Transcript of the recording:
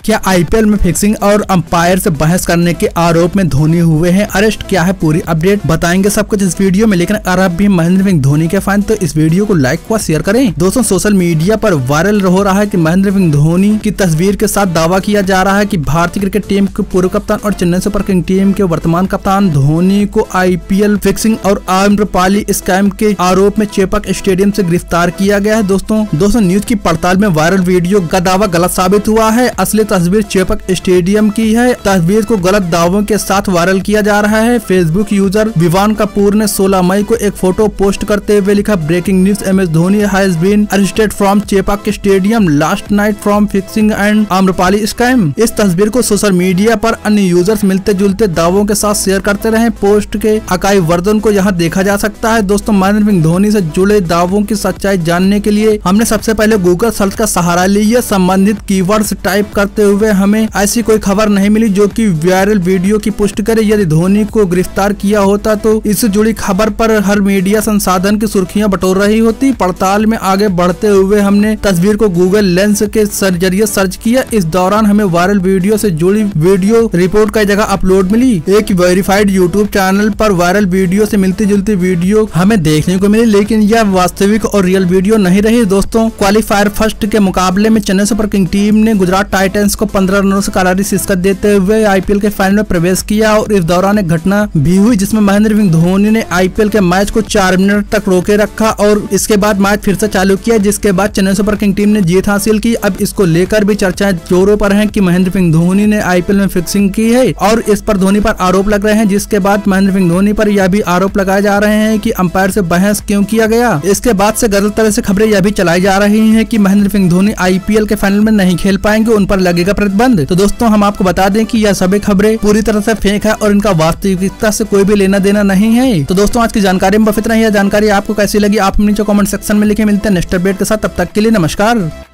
क्या आईपीएल में फिक्सिंग और अंपायर से बहस करने के आरोप में धोनी हुए हैं अरेस्ट? क्या है पूरी अपडेट, बताएंगे सब कुछ इस वीडियो में। लेकिन अगर आप भी महेंद्र सिंह धोनी के फैन तो इस वीडियो को लाइक व शेयर करें। दोस्तों सोशल मीडिया पर वायरल हो रहा है कि महेंद्र सिंह धोनी की तस्वीर के साथ दावा किया जा रहा है कि भारतीय क्रिकेट टीम के पूर्व कप्तान और चेन्नई सुपर किंग टीम के वर्तमान कप्तान धोनी को आईपीएल फिक्सिंग और आम्रपाली स्कैम के आरोप में चेपक स्टेडियम से गिरफ्तार किया गया है। दोस्तों न्यूज की पड़ताल में वायरल वीडियो का दावा गलत साबित हुआ है। असली तस्वीर चेपक स्टेडियम की है। तस्वीर को गलत दावों के साथ वायरल किया जा रहा है। फेसबुक यूजर विवान कपूर ने 16 मई को एक फोटो पोस्ट करते हुए लिखा, breaking news, MS Dhoni has been arrested from Chepauk stadium last night from fixing and Amrapali scam. इस तस्वीर को सोशल मीडिया पर अन्य यूजर्स मिलते जुलते दावों के साथ शेयर करते रहे। पोस्ट के अकाई वर्जन को यहाँ देखा जा सकता है। दोस्तों महेंद्र सिंह धोनी से जुड़े दावों की सच्चाई जानने के लिए हमने सबसे पहले गूगल सर्च का सहारा लिया। संबंधित कीवर्ड्स टाइप करते हुए हमें ऐसी कोई खबर नहीं मिली जो कि वायरल वीडियो की पुष्टि करे। यदि धोनी को गिरफ्तार किया होता तो इससे जुड़ी खबर पर हर मीडिया संसाधन की सुर्खियां बटोर रही होती। पड़ताल में आगे बढ़ते हुए हमने तस्वीर को गूगल लेंस के जरिए सर्च किया। इस दौरान हमें वायरल वीडियो से जुड़ी वीडियो रिपोर्ट का जगह अपलोड मिली। एक वेरीफाइड यूट्यूब चैनल पर वायरल वीडियो से मिलती जुलती वीडियो हमें देखने को मिली, लेकिन यह वास्तविक और रियल वीडियो नहीं रही। दोस्तों क्वालिफायर फर्स्ट के मुकाबले में चेन्नई सुपर किंग टीम ने गुजरात टाइटंस को 15 रनों से करारी शिकस्त देते हुए आईपीएल के फाइनल में प्रवेश किया। और इस दौरान एक घटना भी हुई जिसमें महेंद्र सिंह धोनी ने आईपीएल के मैच को 4 मिनट तक रोके रखा और इसके बाद मैच फिर से चालू किया, जिसके बाद चेन्नई सुपर किंग टीम ने जीत हासिल की। अब इसको लेकर भी चर्चाएं जोरों पर हैं कि महेंद्र सिंह धोनी ने आईपीएल में फिक्सिंग की है और इस पर धोनी पर आरोप लग रहे हैं। जिसके बाद महेंद्र सिंह धोनी पर यह भी आरोप लगाए जा रहे हैं कि अंपायर से बहस क्यों किया गया। इसके बाद से गलत तरह से खबरें यह भी चलाई जा रही हैं कि महेंद्र सिंह धोनी आईपीएल के फाइनल में नहीं खेल पाएंगे, उन पर लगेगा प्रतिबंध। तो दोस्तों हम आपको बता दें कि यह सभी खबरें पूरी तरह से फेक है और इनका वास्तविकता से कोई भी लेना देना नहीं है। तो दोस्तों आज की जानकारी में बस इतना ही। यह जानकारी आपको कैसी लगी आप नीचे कमेंट सेक्शन में लिखे। मिलते हैं नेक्स्ट अपडेट के साथ, तब तक के लिए नमस्कार।